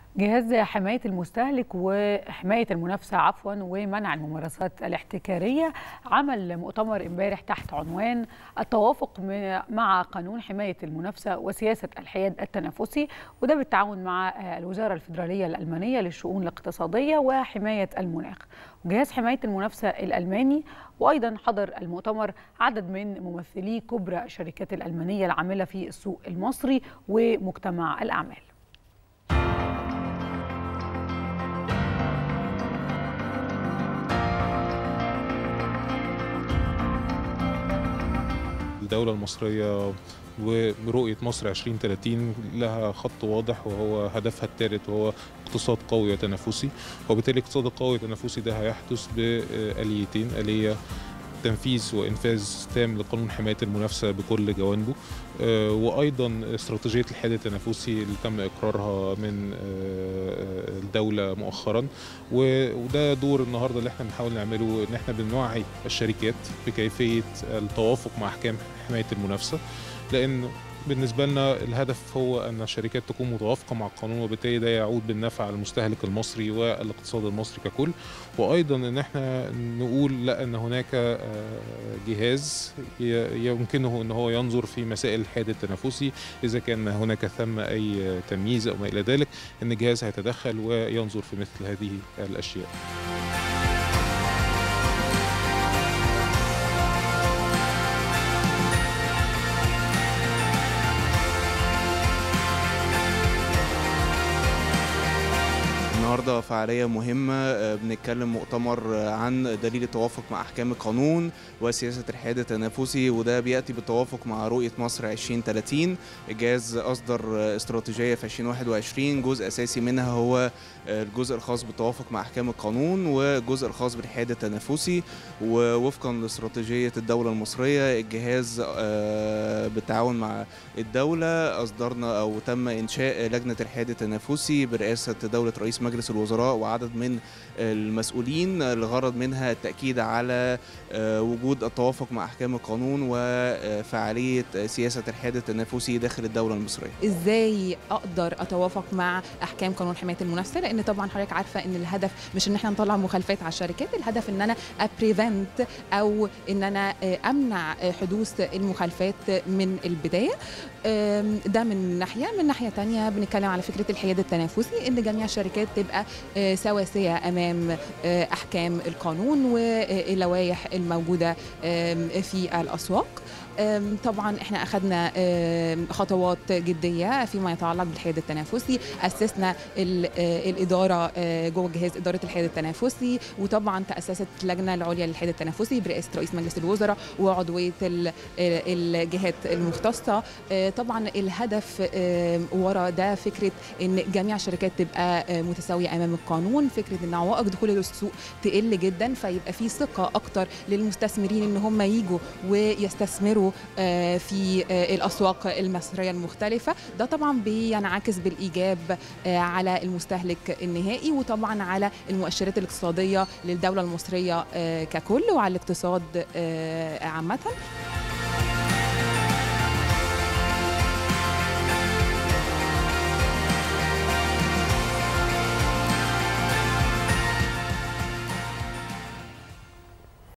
جهاز حماية المستهلك وحماية المنافسة ومنع الممارسات الاحتكارية عمل مؤتمر امبارح تحت عنوان التوافق مع قانون حماية المنافسة وسياسة الحياد التنافسي، وده بالتعاون مع الوزارة الفيدرالية الألمانية للشؤون الاقتصادية وحماية المناخ وجهاز حماية المنافسة الألماني. وأيضا حضر المؤتمر عدد من ممثلي كبرى الشركات الألمانية العاملة في السوق المصري ومجتمع الأعمال. الدولة المصرية ورؤية مصر 2030 لها خط واضح، وهو هدفها الثالث وهو اقتصاد قوي وتنافسي. وبالتالي الاقتصاد القوي والتنافسي ده هيحدث بآليتين: آلية تنفيذ وإنفاذ تام لقانون حماية المنافسة بكل جوانبه، وأيضا استراتيجية الحياد التنافسي اللي تم إقرارها من الدولة مؤخرا. وده دور النهاردة اللي احنا بنحاول نعمله، ان احنا بنوعي الشركات بكيفية التوافق مع أحكام حماية المنافسة، لأن بالنسبة لنا الهدف هو أن الشركات تكون متوافقة مع القانون، وبالتالي ده يعود بالنفع على المستهلك المصري والاقتصاد المصري ككل. وأيضا أن احنا نقول لا، أن هناك جهاز يمكنه أن هو ينظر في مسائل الحياد التنافسي إذا كان هناك ثم أي تمييز أو ما إلى ذلك، أن الجهاز هيتدخل وينظر في مثل هذه الأشياء. النهارده فعالية مهمة، بنتكلم مؤتمر عن دليل التوافق مع أحكام القانون وسياسة الحياد التنافسي، وده بيأتي بالتوافق مع رؤية مصر 2030. الجهاز أصدر استراتيجية في 2021، جزء أساسي منها هو الجزء الخاص بالتوافق مع أحكام القانون والجزء الخاص بالحياد التنافسي. ووفقا لاستراتيجية الدولة المصرية، الجهاز بالتعاون مع الدولة أصدرنا أو تم إنشاء لجنة الحياد التنافسي برئاسة دولة رئيس مجلس الوزراء وعدد من المسؤولين، الغرض منها التأكيد على وجود التوافق مع أحكام القانون وفعالية سياسة الحياد التنافسي داخل الدولة المصرية. إزاي أقدر أتوافق مع أحكام قانون حماية المنافسة؟ لأن طبعا حضرتك عارفة إن الهدف مش إن احنا نطلع مخالفات على الشركات، الهدف إن أنا أبريفنت أو إن أنا أمنع حدوث المخالفات من البداية. ده من ناحية تانية بنتكلم على فكرة الحياد التنافسي، إن جميع الشركات تبقى سواسية أمام أحكام القانون واللوائح الموجودة في الأسواق. طبعا احنا اخذنا خطوات جديه فيما يتعلق بالحياد التنافسي، اسسنا الاداره جوه جهاز اداره الحياد التنافسي، وطبعا تاسست اللجنه العليا للحياد التنافسي برئاسه رئيس مجلس الوزراء وعضويه الجهات المختصه. طبعا الهدف ورا ده فكره ان جميع الشركات تبقى متساويه امام القانون، فكره ان عوائق دخول السوق تقل جدا، فيبقى في ثقه اكتر للمستثمرين ان هم يجوا ويستثمروا في الأسواق المصرية المختلفة. ده طبعا بينعكس بالإيجاب على المستهلك النهائي، وطبعا على المؤشرات الاقتصادية للدولة المصرية ككل وعلى الاقتصاد عامة.